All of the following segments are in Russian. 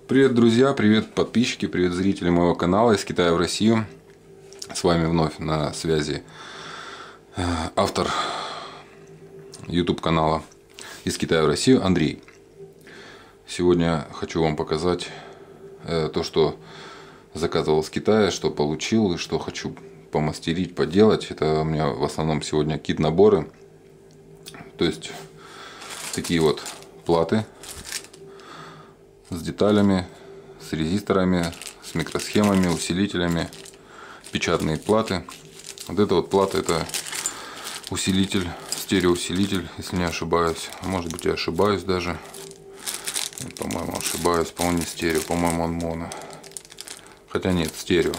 Привет, друзья, привет, подписчики, привет, зрители моего канала из Китая в Россию. С вами вновь на связи автор YouTube канала из Китая в Россию Андрей. Сегодня хочу вам показать то, что заказывал с Китая, что получил и что хочу помастерить, поделать. Это у меня в основном сегодня кит-наборы. То есть такие вот платы с деталями, с резисторами, с микросхемами, усилителями, печатные платы. Вот эта вот плата — это усилитель, стереоусилитель, если не ошибаюсь. Может быть, я ошибаюсь даже. По-моему, ошибаюсь. По-моему, не стерео, по-моему, он моно. Хотя нет, стерео.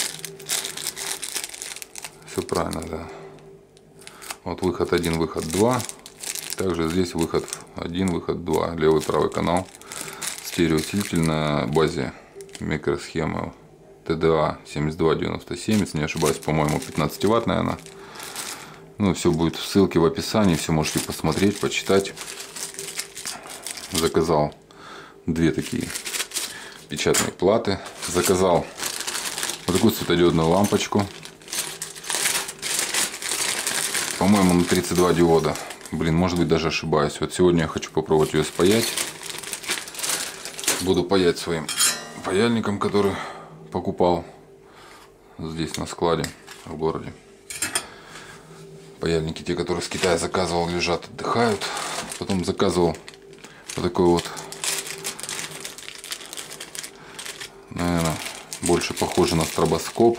Все правильно, да. Вот выход 1, выход 2. Также здесь выход 1, выход 2. Левый, правый канал. Стереоусилитель на базе микросхемы TDA 7297, если не ошибаюсь, по-моему, 15-ваттная она. Ну, все будет в ссылке в описании, все можете посмотреть, почитать. Заказал две такие печатные платы. Заказал вот такую светодиодную лампочку. По-моему, на 32 диода. Блин, может быть, даже ошибаюсь. Вот сегодня я хочу попробовать ее спаять. Буду паять своим паяльником, который покупал здесь на складе в городе. Паяльники, те, которые с Китая заказывал, лежат, отдыхают. Потом заказывал вот такой вот, наверное, больше похоже на стробоскоп.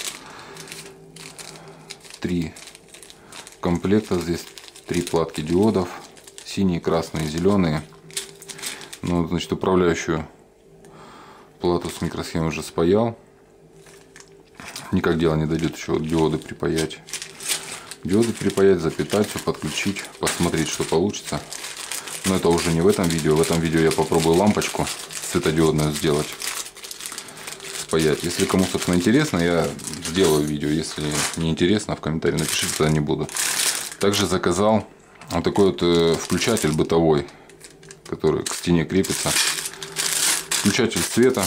3 комплекта, здесь 3 платки диодов, синие, красные, зеленые. Ну, значит, управляющую плату с микросхемой уже спаял. Никак дело не дойдет еще вот диоды припаять. Диоды припаять, запитать, все подключить, посмотреть, что получится. Но это уже не в этом видео. В этом видео я попробую лампочку светодиодную сделать, спаять. Если кому, собственно, интересно, я сделаю видео. Если не интересно, в комментарии напишите, тогда не буду. Также заказал вот такой вот включатель бытовой, который к стене крепится. Включатель света,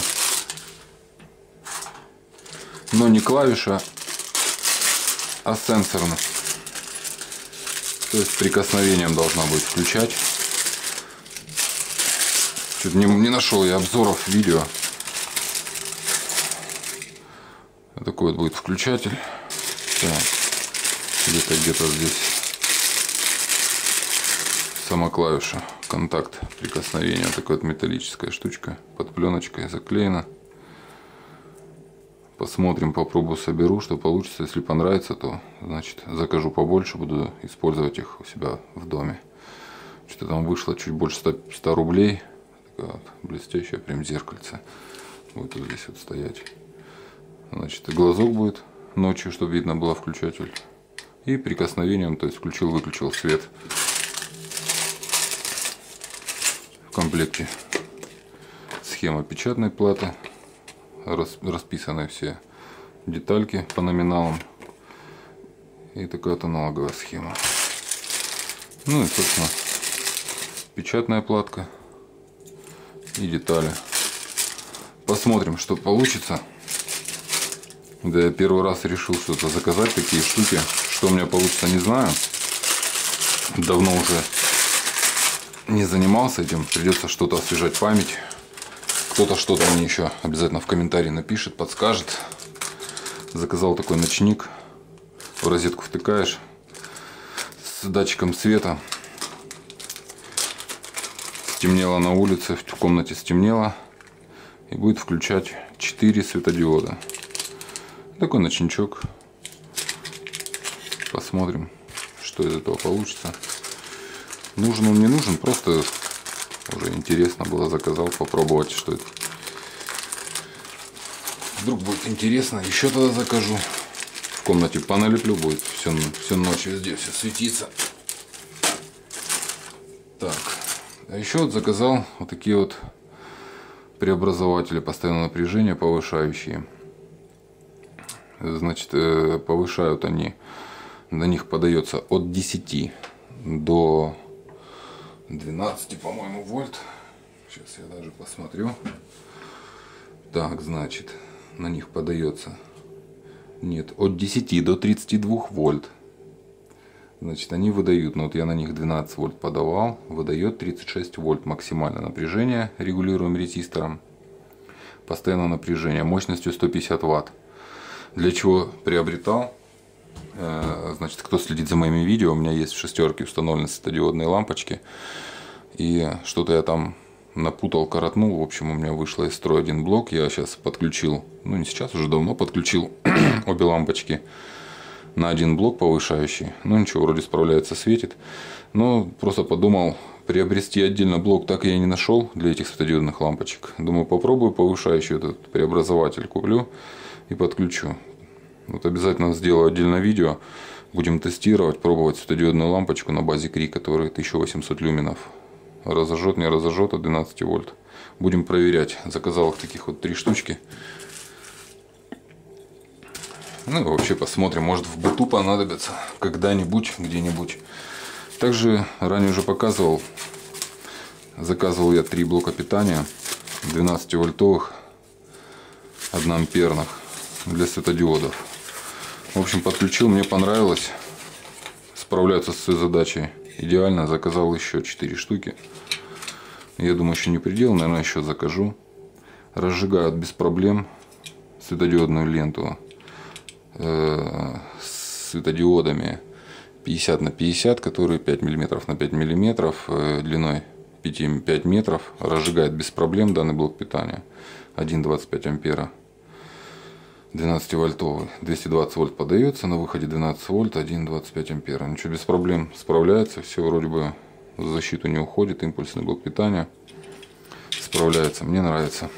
но не клавиша, а сенсорный. То есть прикосновением должна будет включать. Чуть не нашел я обзоров видео. Вот такой вот будет включатель. Где-то здесь сама клавиша, контакт прикосновения. Вот такая вот металлическая штучка, под пленочкой заклеена. Посмотрим, попробую, соберу, что получится. Если понравится, то, значит, закажу побольше, буду использовать их у себя в доме. Что-то там вышло чуть больше 100 рублей. Такая вот блестящая прям зеркальце будет вот здесь вот стоять. Значит, и глазок будет ночью, чтобы видно было включатель. И прикосновением, то есть включил-выключил свет. В комплекте схема печатной платы. Расписаны все детальки по номиналам. И такая вот аналоговая схема. Ну и, собственно, печатная платка и детали. Посмотрим, что получится. Да, я первый раз решил что-то заказать, такие штуки. Что у меня получится, не знаю. Давно уже не занимался этим. Придется что-то освежать память. Кто-то что-то мне еще обязательно в комментарии напишет, подскажет. Заказал такой ночник. В розетку втыкаешь с датчиком света. Стемнело на улице, в комнате стемнело. И будет включать 4 светодиода. Такой ночничок. Посмотрим, что из этого получится. Нужен он, не нужен, просто уже интересно было, заказал попробовать, что это. Вдруг будет интересно, еще тогда закажу. В комнате поналеплю, будет всю ночь везде все светиться. Так, а еще вот заказал вот такие вот преобразователи постоянного напряжения, повышающие. Значит, повышают они, на них подается от 10 до 12, по-моему, вольт. Сейчас я даже посмотрю. Так, значит, на них подается, нет, от 10 до 32 вольт. Значит, они выдают, ну вот я на них 12 вольт подавал, выдает 36 вольт максимальное напряжение, регулируем резистором. Постоянное напряжение мощностью 150 ватт. Для чего приобретал? Значит, кто следит за моими видео, у меня есть в шестерке установлены светодиодные лампочки. И что-то я там напутал, коротнул. В общем, у меня вышло из строя один блок. Я сейчас подключил, ну не сейчас, уже давно подключил обе лампочки на один блок повышающий. Ну ничего, вроде справляется, светит. Но просто подумал, приобрести отдельно блок так я и не нашел для этих светодиодных лампочек. Думаю, попробую повышающий этот преобразователь куплю и подключу. Вот обязательно сделаю отдельное видео. Будем тестировать, пробовать светодиодную лампочку на базе Крee, которая 1800 люменов. Разожжет, не разожжет от 12 вольт. Будем проверять. Заказал их таких вот 3 штучки. Ну и вообще посмотрим, может в быту понадобится когда-нибудь, где-нибудь. Также ранее уже показывал, заказывал я 3 блока питания 12 вольтовых, 1 амперных для светодиодов. В общем, подключил, мне понравилось, справляются с своей задачей идеально. Заказал еще 4 штуки. Я думаю, еще не предел, наверное, еще закажу. Разжигают без проблем светодиодную ленту с светодиодами 50 на 50, которые 5 мм на 5 мм, длиной 5 метров. Разжигает без проблем данный блок питания. 1,25 ампера. 12 вольтовый. 220 вольт подается, на выходе 12 вольт, 1,25 ампера. Ничего, без проблем справляется. Все вроде бы в защиту не уходит. Импульсный блок питания справляется. Мне нравится.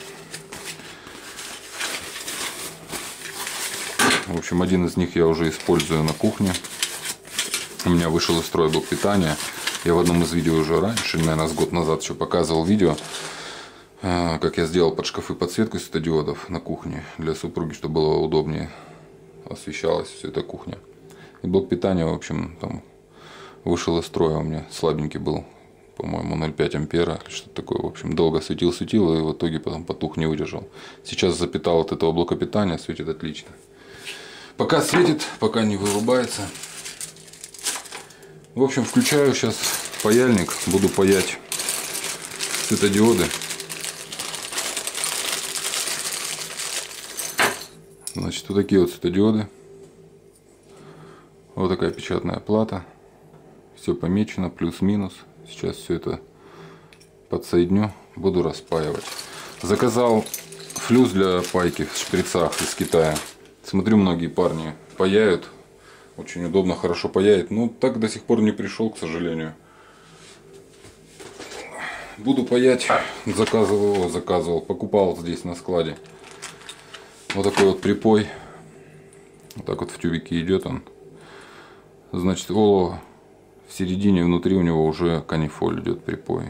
В общем, один из них я уже использую на кухне. У меня вышел из строя блок питания. Я в одном из видео уже раньше, наверное, с год назад еще показывал видео, как я сделал под шкафы подсветку светодиодов на кухне для супруги, чтобы было удобнее освещалась вся эта кухня. И блок питания, в общем, там вышел из строя, у меня слабенький был, по-моему, 0,5 ампера или что-то такое. В общем, долго светил, и в итоге потом потух, не выдержал. Сейчас запитал от этого блока питания, светит отлично. Пока светит, пока не вырубается. В общем, включаю сейчас паяльник, буду паять светодиоды. Значит, вот такие вот светодиоды. Вот такая печатная плата. Все помечено, плюс-минус. Сейчас все это подсоединю, буду распаивать. Заказал флюс для пайки в шприцах из Китая. Смотрю, многие парни паяют. Очень удобно, хорошо паяет. Но так до сих пор не пришел, к сожалению. Буду паять. Заказывал. Покупал здесь на складе. Вот такой вот припой. Вот так вот в тюбике идет он. Значит, олово в середине, внутри у него уже канифоль идет припой.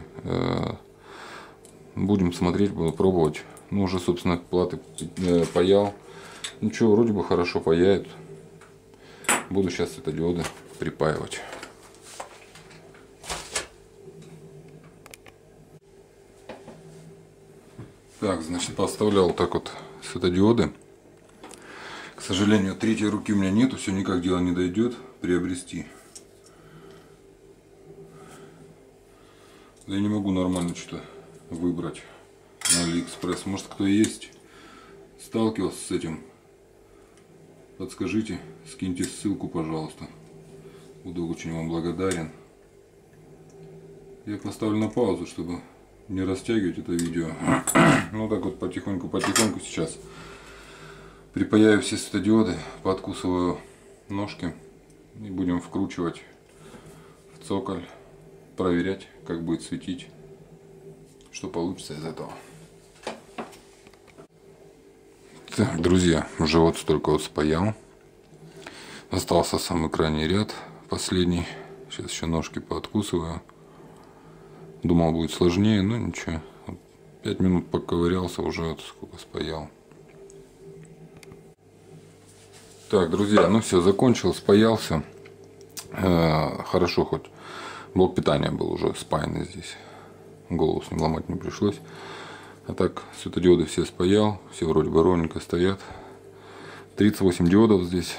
Будем смотреть, буду пробовать. Ну, уже, собственно, платы паял. Ничего, вроде бы хорошо паяет. Буду сейчас светодиоды припаивать. Так, значит, поставлял вот так вот светодиоды. К сожалению, третьей руки у меня нету, все никак дело не дойдет приобрести. Да я не могу нормально что-то выбрать на Алиэкспресс. Может, кто есть, сталкивался с этим? Подскажите, скиньте ссылку, пожалуйста. Буду очень вам благодарен. Я поставлю на паузу, чтобы не растягивать это видео. Ну так вот потихоньку сейчас припаяю все светодиоды, подкусываю ножки и будем вкручивать в цоколь, проверять, как будет светить, что получится из этого. Так, друзья, уже вот столько вот спаял. Остался самый крайний ряд, последний. Сейчас еще ножки пооткусываю. Думал, будет сложнее, но ничего. 5 минут поковырялся, уже вот сколько спаял. Так, друзья, ну все, закончил, спаялся. Хорошо, хоть блок питания был уже спаянный здесь. Голову с ним ломать не пришлось. А так, светодиоды все спаял, все вроде бы ровненько стоят. 38 диодов здесь.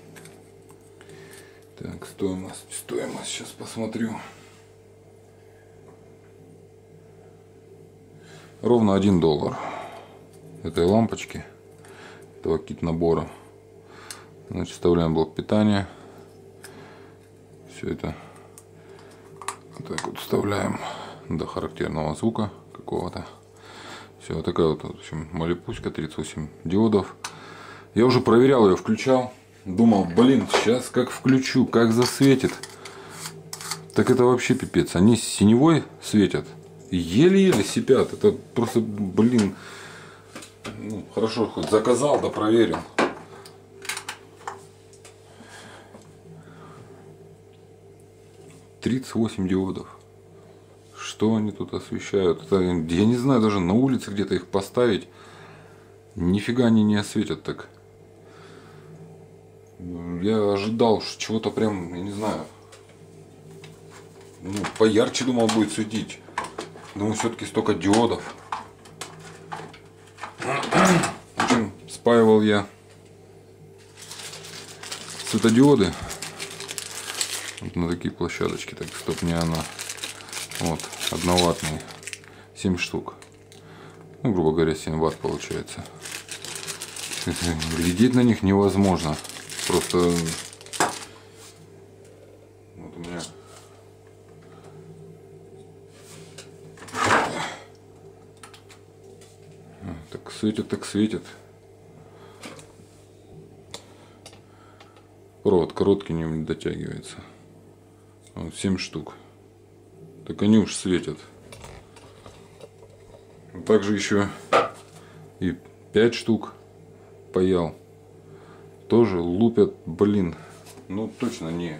Так, стоимость сейчас посмотрю. Ровно $1 этой лампочки, этого кит-набора. Значит, вставляем блок питания. Все это вот так вот вставляем до характерного звука какого-то. Все, вот такая вот, в общем, малипуська, 38 диодов. Я уже проверял ее, включал. Думал, блин, сейчас как включу, как засветит. Так это вообще пипец. Они синевой светят. Еле-еле сипят. Это просто, блин. Ну, хорошо, хоть заказал, да проверил. $38 диодов. Что они тут освещают? Это, я не знаю, даже на улице где-то их поставить. Нифига они не осветят так. Я ожидал чего-то прям, я не знаю. Ну, поярче думал будет светить. Думаю, все-таки столько диодов. В общем, спаивал я светодиоды вот на такие площадочки. Так, стоп, не она. Вот, одноваттные. 7 штук. Ну, грубо говоря, 7 ватт получается. Глядеть на них невозможно. Просто вот у меня так светит, так светит. Провод короткий, не дотягивается. Вот 7 штук. Так они уж светят. Также еще и 5 штук паял. Тоже лупят, блин. Ну точно не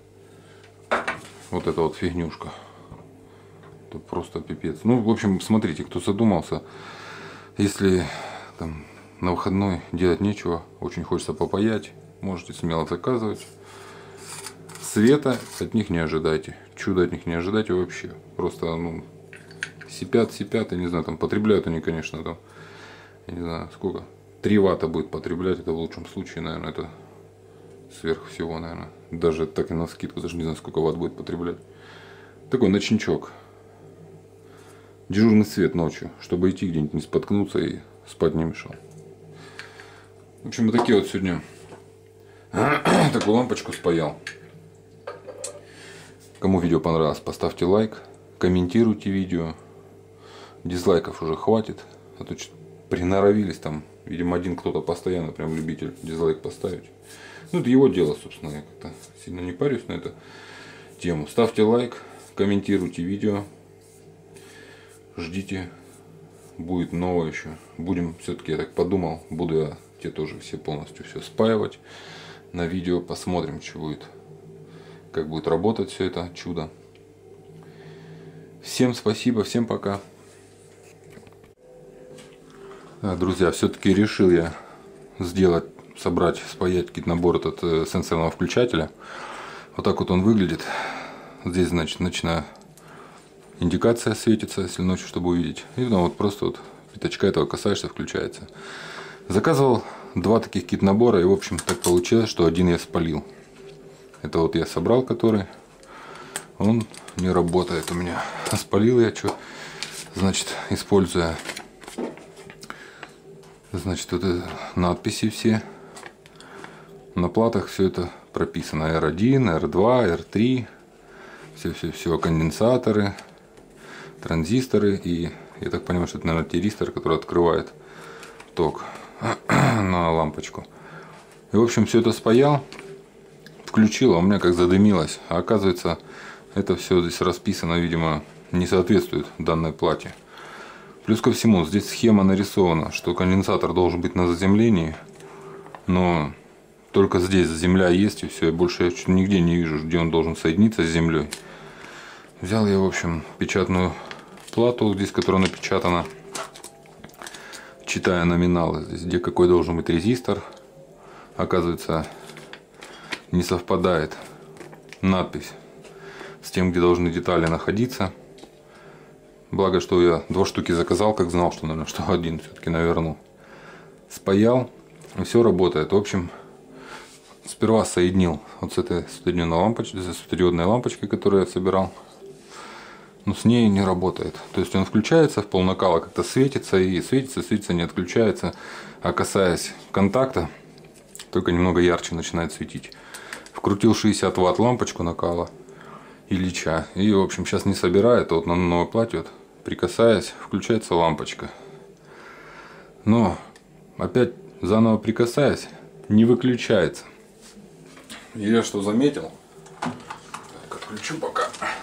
вот эта вот фигнюшка. Это просто пипец. Ну, в общем, смотрите, кто задумался, если там на выходной делать нечего, очень хочется попаять, можете смело заказывать. Света от них не ожидайте. Чуда от них не ожидайте вообще. Просто, ну, сипят, я не знаю, там потребляют они, конечно, там, я не знаю, сколько. 3 ватта будет потреблять, это в лучшем случае, наверное, это сверх всего, наверное. Даже так и на скидку, даже не знаю, сколько ватт будет потреблять. Такой ночничок. Дежурный свет ночью, чтобы идти где-нибудь не споткнуться и спать не мешал. В общем, вот такие вот сегодня такую лампочку спаял. Кому видео понравилось, поставьте лайк, комментируйте видео. Дизлайков уже хватит, а то что-то приноровились там. Видимо, один кто-то постоянно прям любитель дизлайк поставить. Ну, это его дело, собственно. Я как-то сильно не парюсь на эту тему. Ставьте лайк, комментируйте видео. Ждите. Будет новое еще. Будем, все-таки, я так подумал, буду я те тоже все полностью все спаивать на видео. Посмотрим, что будет. Как будет работать все это чудо. Всем спасибо, всем пока. Друзья, все-таки решил я собрать, спаять кит-набор этот сенсорного включателя. Вот так вот он выглядит. Здесь, значит, ночная индикация светится, если ночью, чтобы увидеть. И потом вот просто вот пятачка этого касаешься, включается. Заказывал 2 таких кит-набора, и в общем так получилось, что один я спалил. Это вот я собрал, который, он не работает у меня. А спалил я что? Значит, используя, значит, вот надписи все. На платах все это прописано. R1, R2, R3. Все, конденсаторы, транзисторы. И я так понимаю, что это, наверное, тиристор, который открывает ток на лампочку. И, в общем, все это спаял. Включил, а у меня как задымилось. А оказывается, это все здесь расписано, видимо, не соответствует данной плате. Плюс ко всему, здесь схема нарисована, что конденсатор должен быть на заземлении. Но только здесь земля есть, и все. И больше я нигде не вижу, где он должен соединиться с землей. Взял я, в общем, печатную плату, здесь, которая напечатана. Читая номиналы, здесь, где какой должен быть резистор. Оказывается, не совпадает надпись с тем, где должны детали находиться. Благо, что я 2 штуки заказал, как знал, что, наверное, что один все-таки наверну. Спаял, и все работает. В общем, сперва соединил вот с этой светодиодной лампочкой, которую я собирал. Но с ней не работает. То есть он включается, в полнакала как-то светится, и светится, не отключается. А касаясь контакта, только немного ярче начинает светить. Вкрутил 60 Вт лампочку накала Ильича. И, в общем, сейчас не собирает. А вот на новой плате, вот, прикасаясь, включается лампочка. Но опять заново прикасаясь, не выключается. И я что заметил? Так, отключу пока,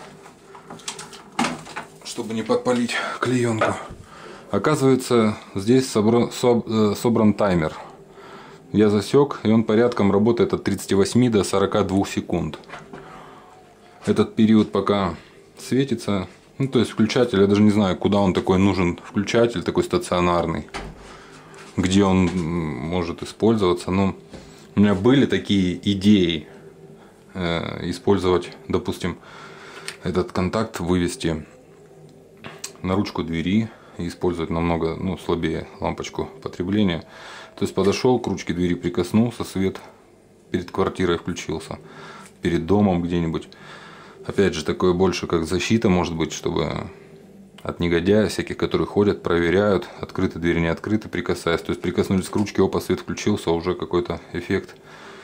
чтобы не подпалить клеенку. Оказывается, здесь собран таймер. Я засек, и он порядком работает от 38 до 42 секунд. Этот период пока светится. Ну, то есть включатель, я даже не знаю, куда он такой нужен. Включатель такой стационарный. Где он может использоваться. Но у меня были такие идеи использовать, допустим, этот контакт вывести на ручку двери и использовать намного слабее лампочку потребления. То есть подошел к ручке двери, прикоснулся, свет перед квартирой включился, перед домом где-нибудь. Опять же, такое больше как защита, может быть, чтобы от негодяев всяких, которые ходят, проверяют, открыты двери, не открыты, прикасаясь. То есть прикоснулись к ручке, опа, свет включился, уже какой-то эффект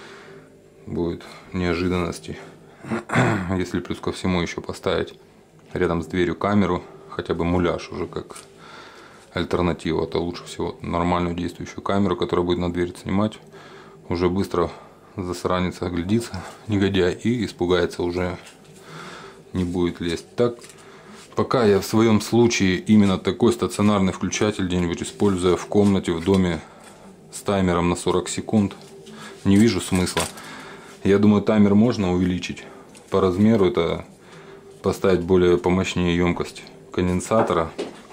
будет неожиданности. Если плюс ко всему еще поставить рядом с дверью камеру, хотя бы муляж уже как альтернатива, то лучше всего нормальную действующую камеру, которая будет на дверь снимать. Уже быстро засранится, оглядится негодяй и испугается, уже не будет лезть. Так, пока я в своем случае именно такой стационарный включатель где-нибудь используя в комнате, в доме с таймером на 40 секунд, не вижу смысла. Я думаю, таймер можно увеличить по размеру, это поставить более помощнее емкость конденсатора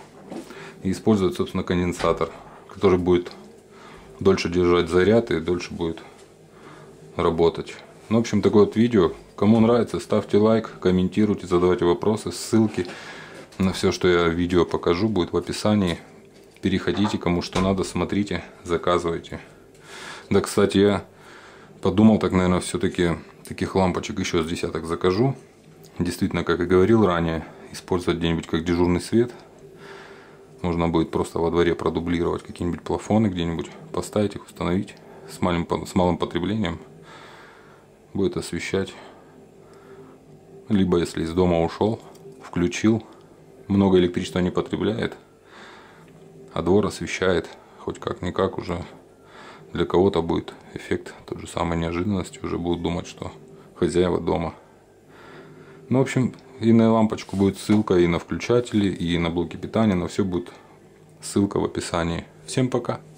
и использовать, собственно, конденсатор, который будет дольше держать заряд и дольше будет работать. Ну, в общем, такое вот видео. Кому нравится, ставьте лайк, комментируйте, задавайте вопросы. Ссылки на все, что я в видео покажу, будет в описании. Переходите, кому что надо, смотрите, заказывайте. Да, кстати, я подумал, так, наверное, все-таки таких лампочек еще с десяток закажу. Действительно, как и говорил ранее, использовать где-нибудь как дежурный свет. Можно будет просто во дворе продублировать какие-нибудь плафоны, где-нибудь поставить их, установить с малым потреблением. Будет освещать. Либо, если из дома ушел, включил, много электричества не потребляет, а двор освещает, хоть как-никак уже для кого-то будет эффект тот же самой неожиданности, уже будут думать, что хозяева дома. Ну, в общем, и на лампочку будет ссылка, и на включатели, и на блоки питания, на все будет ссылка в описании. Всем пока!